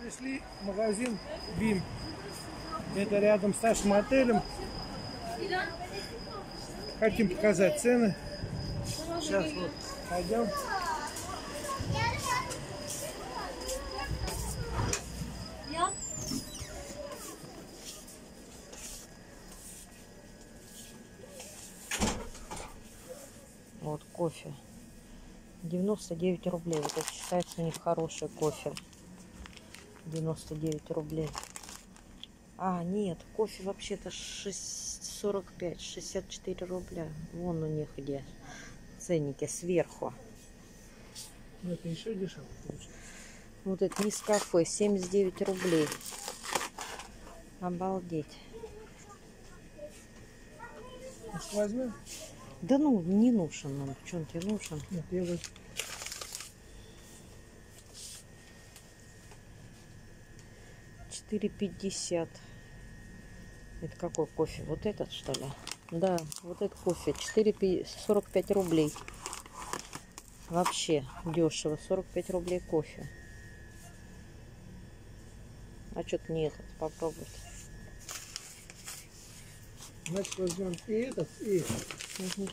Пришли в магазин БИМ. Это рядом с нашим отелем. Хотим показать цены. Сейчас вот пойдем. Вот кофе. 99 рублей. Вот это считается у них хороший кофе. 99 рублей. А, нет, кофе вообще-то 45, 64 рубля. Вон у них где ценники сверху. Но это еще дешевле получается. Вот это Нескафе, 79 рублей. Обалдеть. Возьмем? Да ну, не нужен нам. Что он тебе нужен? Нет, я вот. 4,50. Это какой кофе? Вот этот, что ли? Да, вот этот кофе. 45 рублей. Вообще дешево. 45 рублей кофе. А что-то не этот попробовать. Значит, возьмем и этот, и этот. Угу.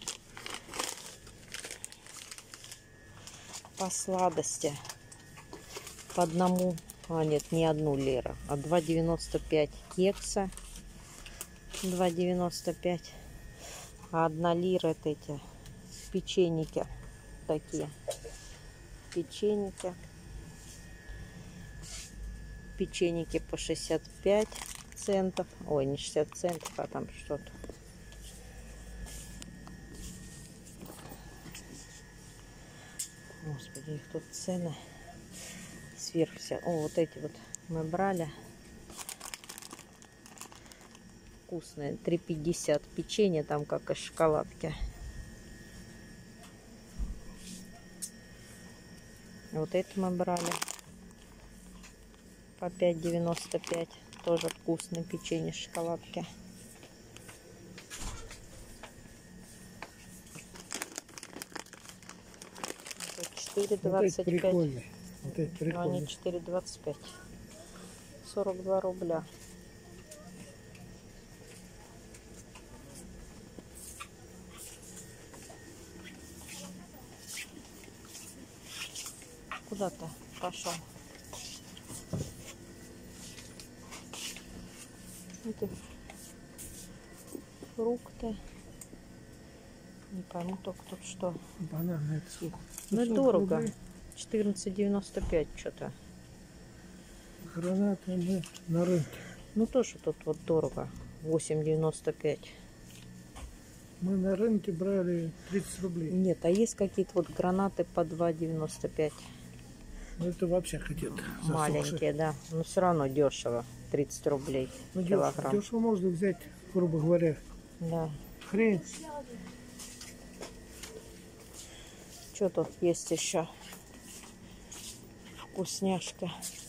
По сладости. По одному. А, нет, не 1 лира, а 2,95 кекса. 2,95. А 1 лира это эти печеньки. Такие. Печеньки. Печеньки по 65 центов. Ой, не 60 центов, а там что-то. Господи, их тут цены сверх все. О, вот эти вот мы брали. Вкусные. 3,50 печенье там как из шоколадки. Вот это мы брали. По 5,95. Тоже вкусное печенье из шоколадки. Вот 4,25. Вот это Но они прикольно. 4,25. 42 рубля. Куда ты пошел? Эти фрукты. Не пойму только тут что. Бананы это сколько? Ну это 40 дорого. рублей. 14,95 что-то. Гранаты мы на рынке. Ну тоже тут вот дорого. 8,95. Мы на рынке брали 30 рублей. Нет, а есть какие-то вот гранаты по 2,95. Ну это вообще хотят. Маленькие, да. Но все равно дешево. 30 рублей Ну, килограмм. дешево можно взять, грубо говоря. Да. Хрень. Что тут есть еще? Вкусняшки.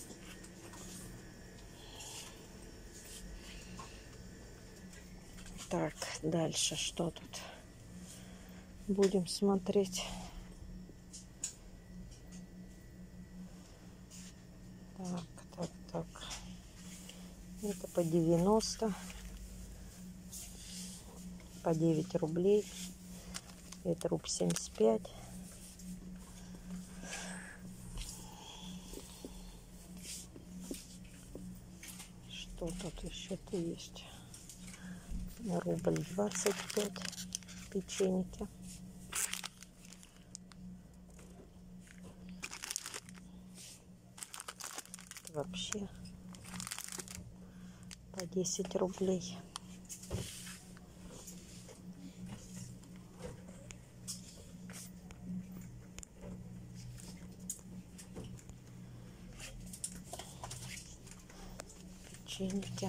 Так, дальше что тут? Будем смотреть. Так. Это по 90. По 9 рублей. Это рубль 75. Что тут еще-то есть? Рубль 25 печеньки. Вообще по 10 рублей. Печеньки.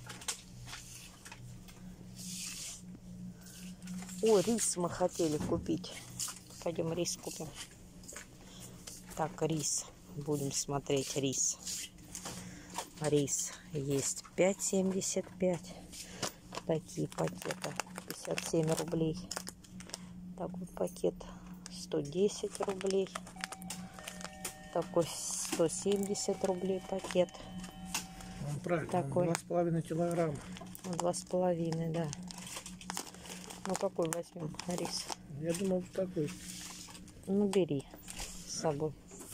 О, рис мы хотели купить. Пойдем рис купим. Так, рис. Будем смотреть рис. Рис есть 5,75. Такие пакеты. 57 рублей. Так вот пакет 110 рублей. Такой 170 рублей пакет. Он правильно, Такой. 2,5 килограмма. 2,5, да. Ну какой возьмем рис? Я думал, вот такой. Ну бери с собой.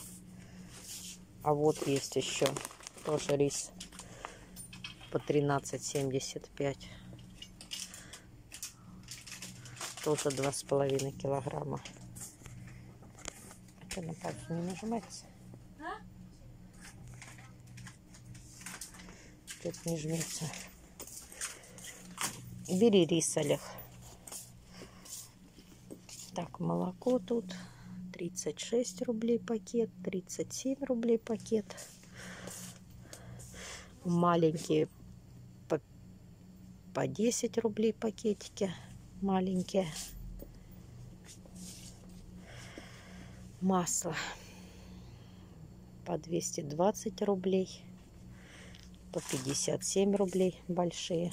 А вот есть еще тоже рис по 13,75. Тоже 2,5 килограмма. Что на пальцу не нажимается? Что-то не жмется. Бери рис, Олег. Так, молоко тут 36 рублей пакет, 37 рублей пакет. Маленькие по 10 рублей пакетики. Маленькие. Масло по 220 рублей. По 57 рублей большие.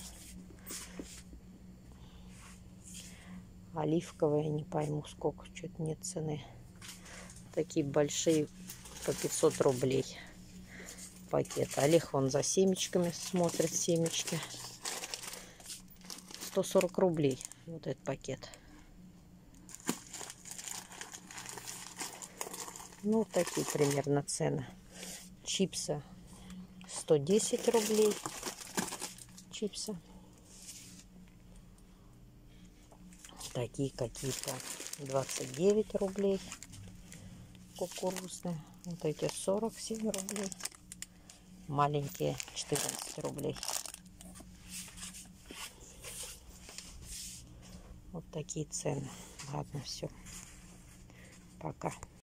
Оливковые, не пойму сколько, что-то нет цены. Такие большие по 500 рублей пакет. Олег вон за семечками смотрит, семечки. 140 рублей вот этот пакет. Ну, такие примерно цены. Чипсы 110 рублей. Чипсы. Такие какие-то 29 рублей. Кукурузные. Вот эти 47 рублей. Маленькие 14 рублей. Вот такие цены. Ладно, все. Пока.